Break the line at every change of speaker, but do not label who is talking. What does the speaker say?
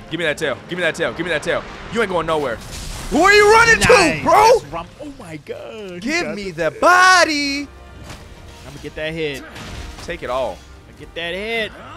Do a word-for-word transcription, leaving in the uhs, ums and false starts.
Give me that tail. Give me that tail. Give me that tail. You ain't going nowhere. Who are you running
nice.
to, bro?
Oh my god.
Give me the body.
I'm gonna get that hit.
Take it all.
Get that hit.